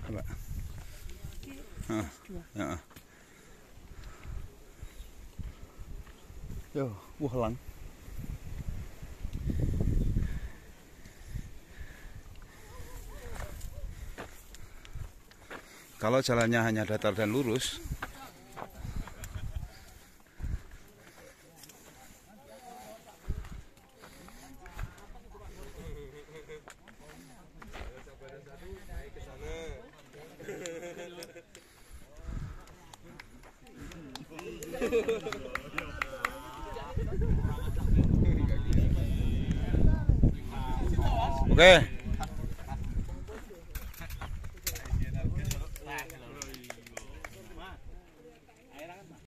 Pak. Heeh. Yo, lang. Kalau jalannya hanya datar dan lurus, oke.